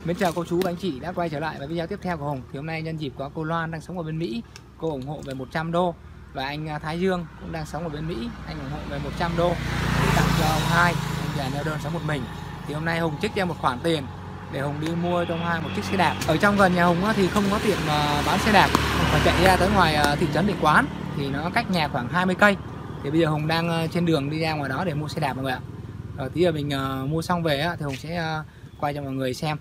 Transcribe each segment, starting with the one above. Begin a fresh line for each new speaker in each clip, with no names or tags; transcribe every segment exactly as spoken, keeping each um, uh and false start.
Mến chào cô chú và anh chị đã quay trở lại với video tiếp theo của Hùng. Thì hôm nay nhân dịp có cô Loan đang sống ở bên Mỹ, cô ủng hộ về một trăm đô, và anh Thái Dương cũng đang sống ở bên Mỹ, anh ủng hộ về một trăm đô để tặng cho ông Hai, anh già neo đơn sống một mình. Thì hôm nay Hùng trích ra một khoản tiền để Hùng đi mua cho ông Hai một chiếc xe đạp. Ở trong gần nhà Hùng thì không có tiệm bán xe đạp, Hùng phải chạy ra tới ngoài thị trấn Định Quán, thì nó cách nhà khoảng hai mươi cây. Thì bây giờ Hùng đang trên đường đi ra ngoài đó để mua xe đạp mọi người ạ. Rồi tí giờ mình uh, mua xong về thì Hùng sẽ uh, quay cho mọi người xem.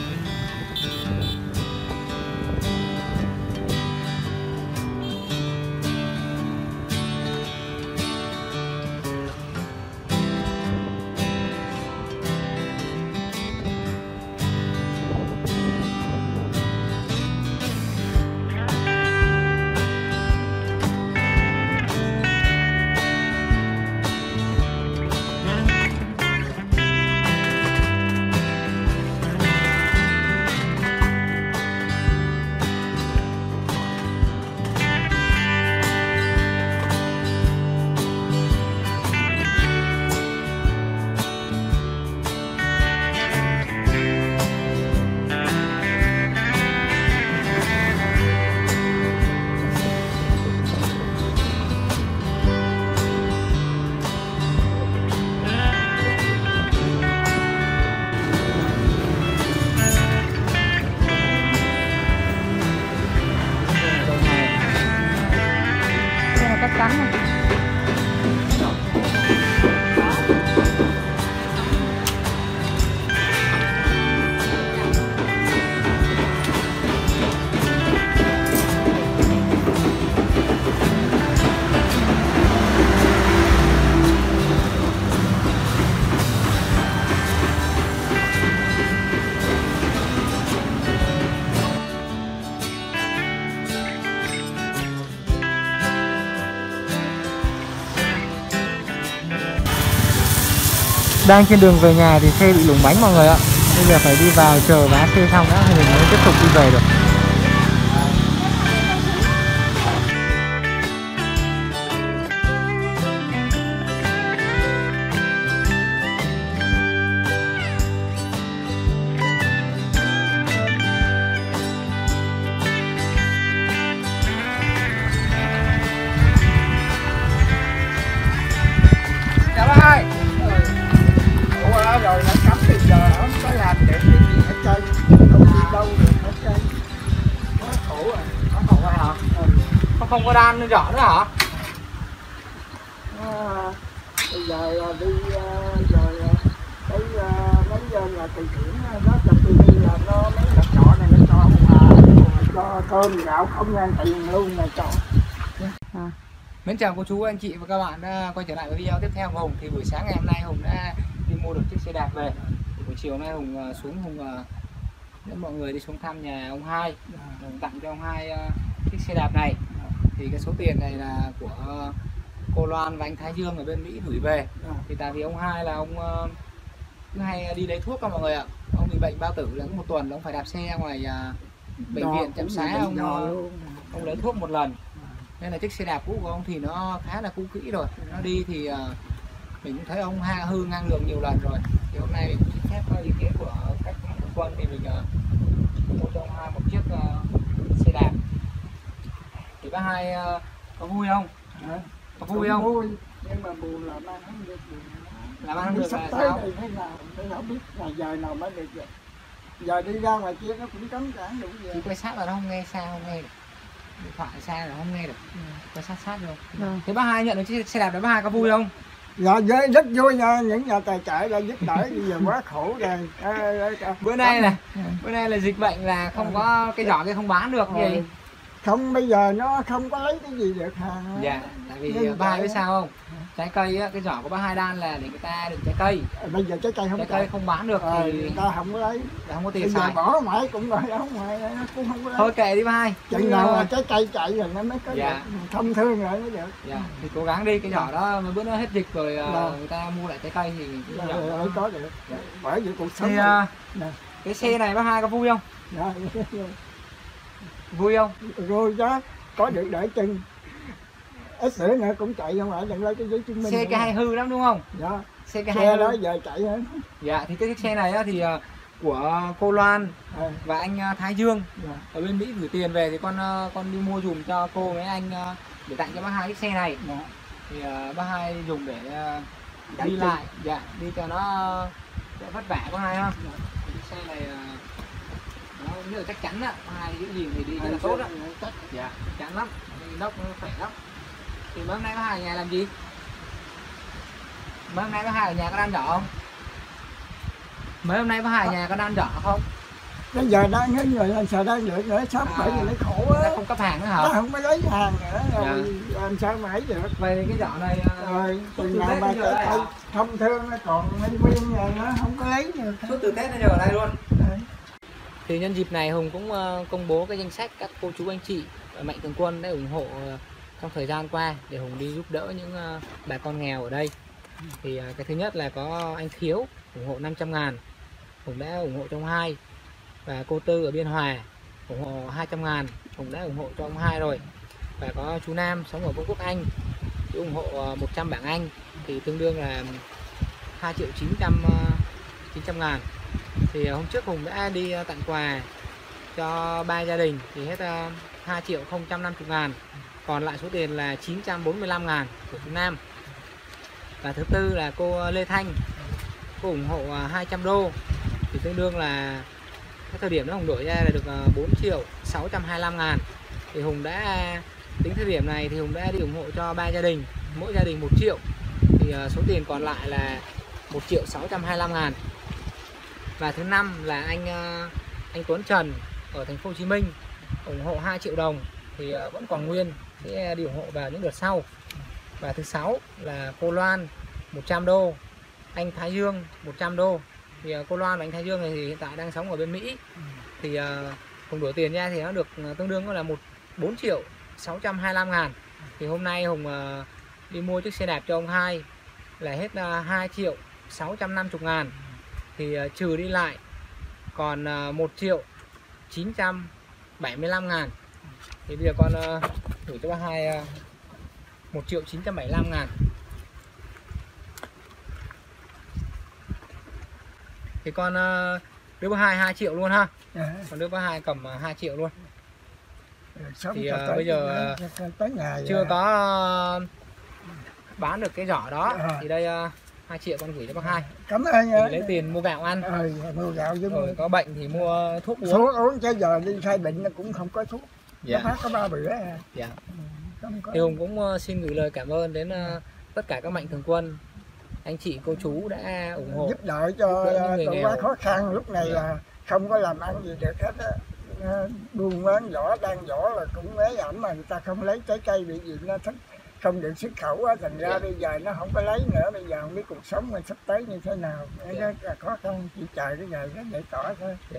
Cắn này. Đang trên đường về nhà thì xe bị lủng bánh mọi người ạ. Bây giờ phải đi vào chờ vá xe xong đã thì mình mới tiếp tục đi về được. Chào bác ơi. Rồi nó cấm thì giờ không có làm được cái gì hết trơn, không đi đâu được hết trơn, quá khổ rồi. Nó không có hả? Ừ. Không không có đan rõ nữa hả? À, bây giờ đi rồi tới mấy giờ là tiền chuyển đó cho tôi đi là nó mấy nhà trọ này nó cho mà cho cơm gạo không ngang tiền luôn này trọ. À. Mến chào cô chú anh chị và các bạn đã quay trở lại với video tiếp theo của Hùng. Thì buổi sáng ngày hôm nay Hùng đã đi mua được chiếc xe đạp về. Thì buổi chiều nay Hùng xuống Hùng dẫn mọi người đi xuống thăm nhà ông Hai, Hùng tặng cho ông Hai chiếc xe đạp này. Thì cái số tiền này là của cô Loan và anh Thái Dương ở bên Mỹ gửi về. Thì tại vì ông Hai là ông cứ hay đi lấy thuốc các mọi người ạ. Ông bị bệnh bao tử là một tuần ông phải đạp xe ngoài bệnh viện Trạm Xá, ông ông lấy thuốc một lần. Nên là chiếc xe đạp cũ của ông thì nó khá là cũ kỹ rồi, nó đi thì uh, mình cũng thấy ông ha hư ngang đường nhiều lần rồi. Thì hôm nay mình cũng xin phép có ý kiến của các mạnh thường quân thì mình uh, mua cho ông Hai một chiếc uh, xe đạp. Thì bác Hai uh, có vui không? À, có vui không? Vui, nhưng mà buồn là mang không được. Làm ăn không được là sao? Thế nào, tôi không biết là giờ nào mới được vậy. Giờ đi ra ngoài kia nó cũng cấm cản đủ vậy. Chị quay sát là nó không nghe, xa không nghe được. Điện thoại xa là không nghe được, ừ. Quay sát sát rồi. Ừ. Thế bác Hai nhận được chiếc xe đạp đó bác Hai có vui không?
Dạ rất vui nha, những nhà tài trợ đã giúp đỡ, bây giờ quá khổ rồi. À, à, à.
Bữa nay là ừ. bữa nay là dịch bệnh là không có cái giỏ kia không bán được
ừ.
gì.
Không, bây giờ nó không có lấy cái gì được hả?
Dạ, tại vì bác Hai biết sao không? Trái cây á, cái giỏ của bác Hai đan là để người ta đựng trái cây.
Bây giờ trái cây không
trái cây không bán được
à,
thì
người ta không có lấy.
Không có tiền
bây
xài.
Giờ bỏ ngoài cũng rồi, ở ngoài nó cũng không có lấy.
Thôi kệ đi bác Hai.
Chừng nào mà trái cây chạy rồi nó mới có
dạ.
được. Thông thương rồi mới được.
Dạ, thì cố gắng đi, cái giỏ đó bữa nó hết dịch rồi dạ. Người ta mua lại trái cây thì
dạ, dạ, có được. Dạ. Bởi vì cuộc sống
thì, uh, cái xe này bác Hai có vui không?
Dạ.
Vui không?
Vui chứ, có được đợi chừng. Ít sữa nữa cũng chạy không phải, đừng lấy cái giấy chứng minh.
Xe cái hay hư lắm đúng không?
Dạ.
Xe cái
xe
hay
đó giờ chạy hết.
Dạ, thì cái chiếc xe này á, thì
của cô Loan
À,
và anh ờ, Thái Dương
dạ.
ở bên Mỹ gửi tiền về, thì con ờ, con đi mua dùm cho cô với anh ờ, để tặng cho bác hai chiếc xe này.
Dạ.
Thì ờ, bác hai dùng để ờ,
Chạy
đi
chung.
lại, dạ, đi cho nó đỡ vất vả bác hai ha. Chiếc xe này ờ, nó như là chắc chắn á, bác hai giữ gìn thì đi rất là tốt á. Dạ, chắc chắn lắm, inox nó khỏe lắm. Thì mấy hôm nay bác hai ở nhà làm gì? Mấy hôm nay bác hai ở nhà có ăn giỏ không? Mấy hôm nay bác hai ở nhà có ăn giỏ không?
Bây giờ đang hết người làm sao đang lựa nữa sắp bởi vì nó khổ
Người ta
á.
không cấp hàng nữa
Nó
hả?
không có lấy hàng nữa rồi
Dạ.
làm sao mà ấy được.
Vậy thì cái giỏ này ờ,
Rồi
suốt
từ
từ
nào
Tết
mà
đến giờ
cái
đây
thông,
hả?
thông thương nó còn nguyên nguyên rồi nó không có lấy được.
Suốt từ Tết đến giờ ở đây luôn.
Đấy.
Thì nhân dịp này Hùng cũng ờ, công bố cái danh sách các cô chú anh chị và mạnh thường quân đã ủng hộ ờ, trong thời gian qua để Hùng đi giúp đỡ những ờ, bà con nghèo ở đây. Thì ờ, cái thứ nhất là có anh Khiếu ủng hộ năm trăm ngàn, Hùng đã ủng hộ cho ông hai. Và cô Tư ở Biên Hòa ủng hộ hai trăm ngàn, Hùng đã ủng hộ cho ông hai rồi. Và có chú Nam sống ở Vương quốc Anh chú ủng hộ ờ, một trăm bảng Anh, thì tương đương là hai triệu chín trăm ngàn. Thì hôm trước Hùng đã đi tặng quà cho ba gia đình thì hết uh, hai triệu không trăm năm mươi ngàn, còn lại số tiền là chín trăm bốn mươi lăm ngàn của chú Nam. Và thứ tư là cô Lê Thanh, cô ủng hộ uh, hai trăm đô, thì tương đương là cái thời điểm đó Hùng đổi ra là được uh, bốn triệu sáu trăm hai mươi lăm ngàn. Thì Hùng đã tính thời điểm này thì Hùng đã đi ủng hộ cho ba gia đình, mỗi gia đình một triệu, thì uh, số tiền còn lại là một triệu sáu trăm hai mươi lăm ngàn. Và thứ năm là anh uh, anh Tuấn Trần ở thành phố Hồ Chí Minh ủng hộ hai triệu đồng, thì uh, vẫn còn nguyên, sẽ đi ủng hộ vào những đợt sau. Và thứ sáu là cô Loan một trăm đô, anh Thái Dương một trăm đô. Thì uh, cô Loan và anh Thái Dương này thì hiện tại đang sống ở bên Mỹ, thì uh, Hùng đổi tiền ra thì nó được uh, tương đương là một bốn triệu sáu trăm hai mươi lăm ngàn. Thì hôm nay Hùng uh, đi mua chiếc xe đạp cho ông hai là hết uh, hai triệu sáu trăm năm mươi ngàn, thì uh, trừ đi lại còn uh, một triệu chín trăm bảy mươi lăm ngàn. Thì bây giờ con uh, gửi cho bác hai uh, một triệu chín trăm bảy mươi lăm ngàn. Thì con uh, đưa bác hai hai triệu luôn ha.
Dạ.
Còn đưa bác hai cầm uh, hai triệu luôn.
Rồi sống
Thì
cho
uh,
tới
bây giờ
cho- cho tới ngày
chưa
à,
có uh, bán được cái giỏ đó,
À.
thì đây uh, hai triệu con gửi cho bác hai.
cảm ơn
Thì
nha.
lấy tiền mua gạo ăn,
Ờ, mua gạo với mua
rồi có bệnh thì mua thuốc uống.
thuốc uống chứ giờ đi khai bệnh nó cũng không có thuốc.
Dạ.
Nó phát có ba bữa à.
Dạ.
Không có.
Thì Hùng cũng uh, xin gửi lời cảm ơn đến uh, tất cả các mạnh thường quân, anh chị cô chú đã ủng hộ
Giúp đỡ cho
giúp đỡ những người
tôi
nghèo.
quá khó khăn lúc này
Dạ.
là không có làm ăn gì được hết á. Ờ, buôn bán vỏ đang vỏ là cũng ế ẩm mà người ta không lấy trái cây bị gì nó thích không được xuất khẩu á, thành ra
Dạ.
bây giờ nó không có lấy nữa. Bây giờ không biết cuộc sống mình sắp tới như thế nào.
Dạ.
Rất là khó khăn, chỉ chờ cái ngày đó để tỏ thôi.
Dạ.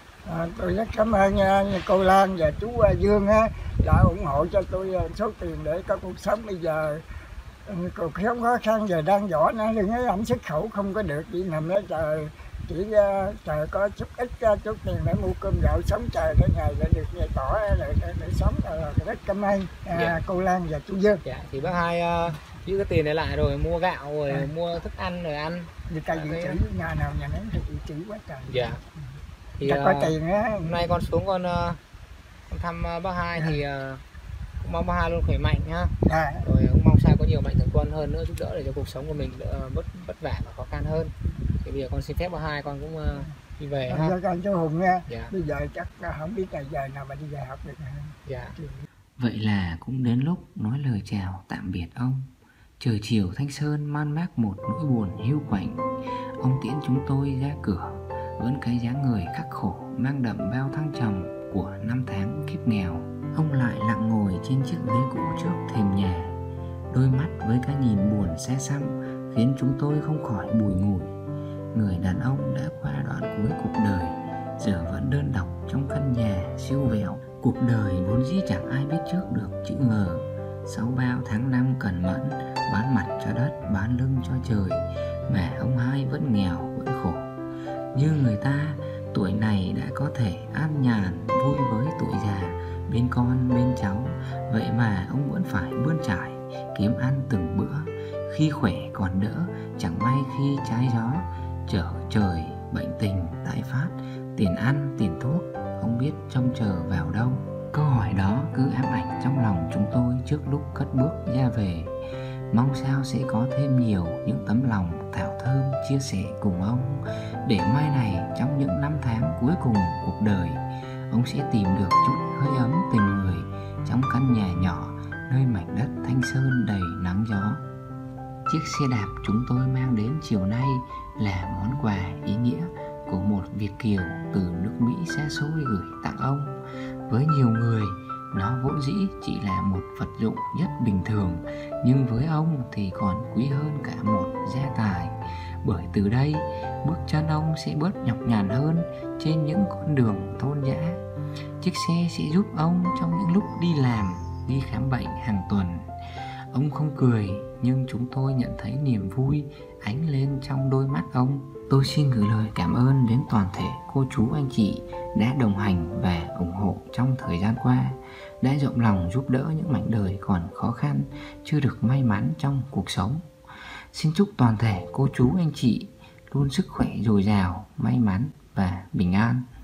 À, tôi rất cảm ơn nha, cô Lan và chú à, Dương á, đã ủng hộ cho tôi à, số tiền để có cuộc sống bây giờ. Ừ, cuộc sống khó khăn giờ đang vỏ nó đừng có ẩm xuất khẩu không có được, chỉ nằm đó chờ chỉ uh, chờ có chút ít uh, chút tiền để mua cơm gạo sống, chờ cái ngày để được ngày tỏ để, để, để sống là rất cảm ơn à,
Dạ.
cô Lan và chú Dương.
Dạ, thì bác hai uh, giữ cái tiền này lại rồi mua gạo rồi
À.
mua thức ăn rồi ăn.
Người ta
Dạ,
dự
cái-
trữ nhà nào nhà nấy thì dự trữ quá trời.
Dạ. Thì
Ta có
uh,
tiền á.
hôm nay con xuống con, uh, con thăm uh, bác hai thì uh, cũng mong bác hai luôn khỏe mạnh nhá.
À,
Rồi cũng mong sao có nhiều mạnh thường quân hơn nữa giúp đỡ để cho cuộc sống của mình đỡ bớt vất vả và khó khăn hơn. Thì bây giờ con xin phép bác hai con cũng uh, đi về ha.
cho con chú Hùng nha.
Dạ.
Bây giờ chắc là không biết là giờ nào mà đi về học được.
Dạ.
Vậy là cũng đến lúc nói lời chào tạm biệt ông. Trời chiều Thanh Sơn man mác một nỗi buồn hiu quạnh. Ông tiễn chúng tôi ra cửa, vẫn cái dáng người khắc khổ mang đậm bao thăng trầm của năm tháng kiếp nghèo. Ông lại lặng ngồi trên chiếc ghế cũ trước thềm nhà, đôi mắt với cái nhìn buồn xe xăm khiến chúng tôi không khỏi bùi ngùi. Người đàn ông đã qua đoạn cuối cuộc đời, giờ vẫn đơn độc trong căn nhà siêu vẹo. Cuộc đời vốn dĩ chẳng ai biết trước được chữ ngờ. Sau bao tháng năm cẩn mẫn, bán mặt cho đất, bán lưng cho trời, mà ông hai vẫn nghèo, vẫn khổ. Như người ta, tuổi này đã có thể an nhàn, vui với tuổi già, bên con, bên cháu. Vậy mà ông vẫn phải bươn trải, kiếm ăn từng bữa. Khi khỏe còn đỡ, chẳng may khi trái gió, trở trời bệnh tình, tái phát, tiền ăn, tiền thuốc, không biết trông chờ vào đâu. Câu hỏi đó cứ ám ảnh trong lòng chúng tôi trước lúc cất bước ra về. Mong sao sẽ có thêm nhiều những tấm lòng thảo thơm chia sẻ cùng ông, để mai này trong những năm tháng cuối cùng cuộc đời, ông sẽ tìm được chút hơi ấm tình người trong căn nhà nhỏ nơi mảnh đất Thanh Sơn đầy nắng gió. Chiếc xe đạp chúng tôi mang đến chiều nay là món quà ý nghĩa của một Việt kiều từ nước Mỹ xa xôi gửi tặng ông. Với nhiều người, nó vốn dĩ chỉ là một vật dụng rất bình thường, nhưng với ông thì còn quý hơn cả một gia tài. Bởi từ đây, bước chân ông sẽ bớt nhọc nhằn hơn trên những con đường thôn dã. Chiếc xe sẽ giúp ông trong những lúc đi làm, đi khám bệnh hàng tuần. Ông không cười, nhưng chúng tôi nhận thấy niềm vui ánh lên trong đôi mắt ông. Tôi xin gửi lời cảm ơn đến toàn thể cô chú anh chị đã đồng hành và ủng hộ trong thời gian qua, đã rộng lòng giúp đỡ những mảnh đời còn khó khăn, chưa được may mắn trong cuộc sống. Xin chúc toàn thể cô chú anh chị luôn sức khỏe dồi dào, may mắn và bình an.